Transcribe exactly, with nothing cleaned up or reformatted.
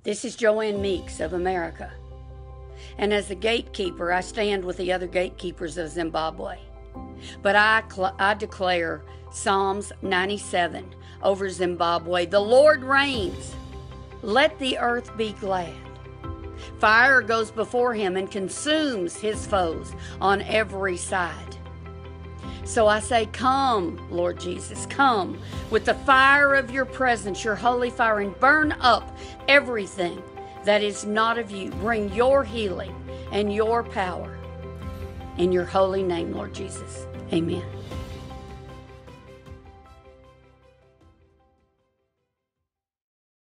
This is Joanne Meeks of America. And as the gatekeeper, I stand with the other gatekeepers of Zimbabwe. But I, I declare Psalms ninety-seven over Zimbabwe. The Lord reigns. Let the earth be glad. Fire goes before him and consumes his foes on every side. So I say, come, Lord Jesus, come with the fire of your presence, your holy fire, and burn up everything that is not of you. Bring your healing and your power in your holy name, Lord Jesus. Amen.